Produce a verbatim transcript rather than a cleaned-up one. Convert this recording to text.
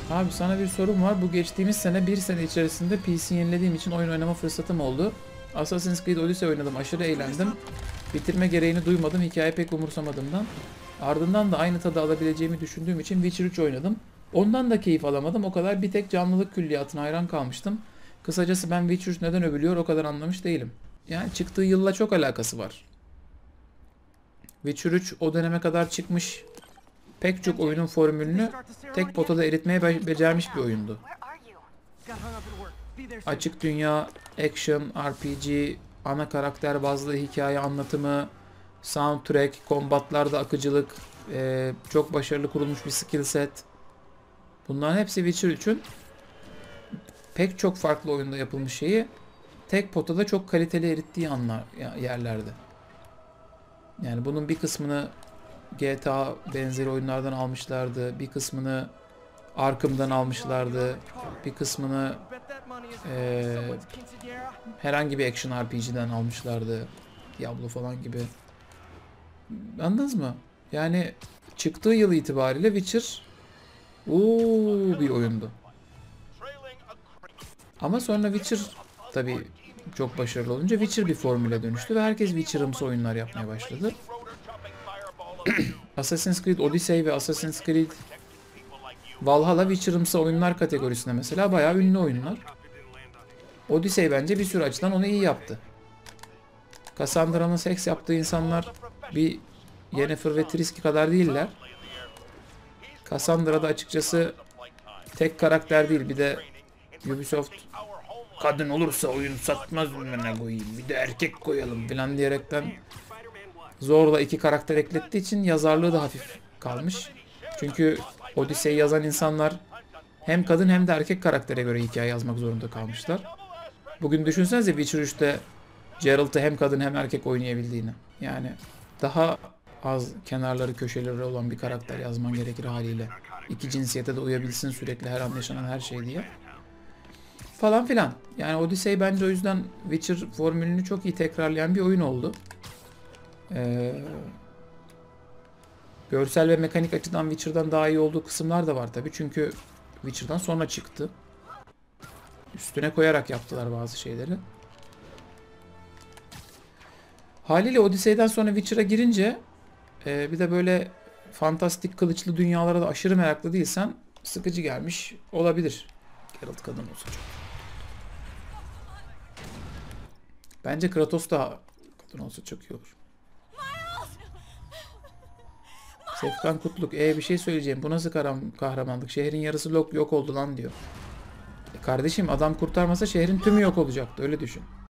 Abi sana bir sorum var. Bu geçtiğimiz sene bir sene içerisinde P C yenilediğim için oyun oynama fırsatım oldu. Assassin's Creed Odyssey oynadım. Aşırı eğlendim. Bitirme gereğini duymadım. Hikaye pek umursamadığımdan. Ardından da aynı tadı alabileceğimi düşündüğüm için Witcher üç oynadım. Ondan da keyif alamadım. O kadar bir tek canlılık külliyatına hayran kalmıştım. Kısacası ben Witcher üç neden övülüyor o kadar anlamış değilim. Yani çıktığı yılla çok alakası var. Witcher üç o döneme kadar çıkmış pek çok oyunun formülünü tek potada eritmeye be- becermiş bir oyundu. Açık dünya, action, R P G, ana karakter bazlı hikaye anlatımı, soundtrack, kombatlarda akıcılık, e, çok başarılı kurulmuş bir skill set. Bunların hepsi Witcher üçün pek çok farklı oyunda yapılmış şeyi tek potada çok kaliteli erittiği anlar yerlerde. Yani bunun bir kısmını G T A benzeri oyunlardan almışlardı, bir kısmını Arkham'dan almışlardı, bir kısmını e, herhangi bir action R P G'den almışlardı. Diablo falan gibi. Anladınız mı? Yani çıktığı yıl itibariyle Witcher uuu bir oyundu. Ama sonra Witcher tabii çok başarılı olunca Witcher bir formüle dönüştü ve herkes Witcher'ımsı oyunlar yapmaya başladı. Assassin's Creed Odyssey ve Assassin's Creed Valhalla Witcher'ımsı oyunlar kategorisinde mesela bayağı ünlü oyunlar. Odyssey bence bir sürü açıdan onu iyi yaptı. Cassandra'nın seks yaptığı insanlar bir Yennefer ve Triski kadar değiller. Cassandra da açıkçası tek karakter değil. Bir de Ubisoft kadın olursa oyun satmaz mı koyayım. Bir de erkek koyalım falan diyerekten zorla iki karakter eklettiği için yazarlığı da hafif kalmış. Çünkü Odyssey yazan insanlar hem kadın hem de erkek karaktere göre hikaye yazmak zorunda kalmışlar. Bugün düşünsenize Witcher üçte Geralt'ı hem kadın hem erkek oynayabildiğini. Yani daha az kenarları köşeleri olan bir karakter yazman gerekir haliyle. İki cinsiyete de uyabilsin sürekli her an yaşanan her şey diye. Falan filan. Yani Odyssey bence o yüzden Witcher formülünü çok iyi tekrarlayan bir oyun oldu. Ee, görsel ve mekanik açıdan Witcher'dan daha iyi olduğu kısımlar da var tabii. Çünkü Witcher'dan sonra çıktı. Üstüne koyarak yaptılar bazı şeyleri. Haliyle Odyssey'den sonra Witcher'a girince e, bir de böyle fantastik kılıçlı dünyalara da aşırı meraklı değilsen sıkıcı gelmiş olabilir. Geralt kadın olsa çok. Bence Kratos da kadın olsa çok iyi olur. Sefkan Kutluk. E bir şey söyleyeceğim. Bu nasıl kahramanlık? Şehrin yarısı yok oldu lan diyor. E kardeşim adam kurtarmasa şehrin tümü yok olacaktı. Öyle düşün.